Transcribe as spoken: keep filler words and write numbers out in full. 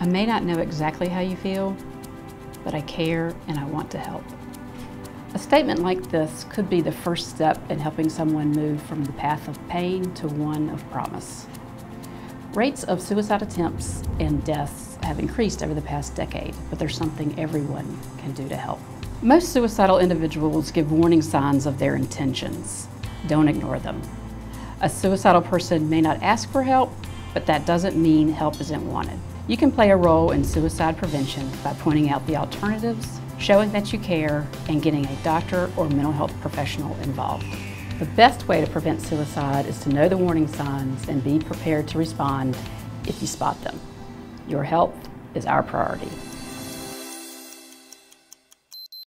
may not know exactly how you feel, but I care and I want to help. A statement like this could be the first step in helping someone move from the path of pain to one of promise. Rates of suicide attempts and deaths have increased over the past decade, but there's something everyone can do to help. Most suicidal individuals give warning signs of their intentions. Don't ignore them. A suicidal person may not ask for help, but that doesn't mean help isn't wanted. You can play a role in suicide prevention by pointing out the alternatives, showing that you care, and getting a doctor or mental health professional involved. The best way to prevent suicide is to know the warning signs and be prepared to respond if you spot them. Your health is our priority.